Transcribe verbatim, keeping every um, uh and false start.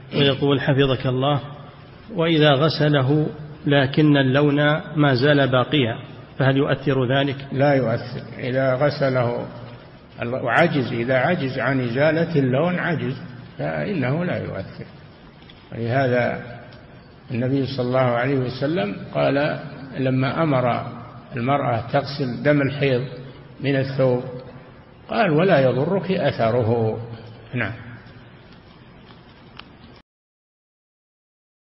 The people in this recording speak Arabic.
ويقول حفظك الله: وإذا غسله لكن اللون ما زال باقيا فهل يؤثر ذلك؟ لا يؤثر. إذا غسله وعجز، إذا عجز عن إزالة اللون عجز فإنه لا يؤثر. ولهذا النبي صلى الله عليه وسلم قال لما أمر المرأة تغسل دم الحيض من الثوب قال: ولا يضرك أثره. نعم.